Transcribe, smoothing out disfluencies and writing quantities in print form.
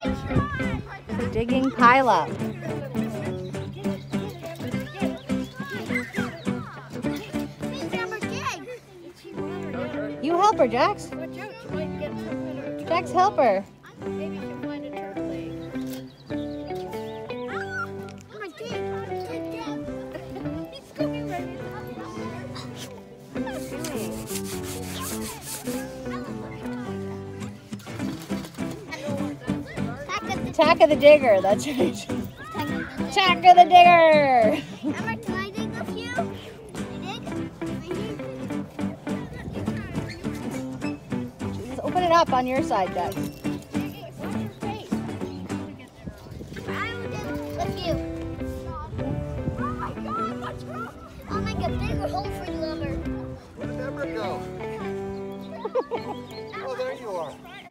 The digging pile up. You help her, Jax. Jax, help her. Maybe she'll find a turtle egg. He's coming right in. Attack of the digger, that's right. Attack of the digger! Ember, can I dig with you? Just open it up on your side, Jax. I will dig with you. Oh my God, what's wrong? I'll make a bigger hole for you, Ember. Where did Ember go? Oh, there you are.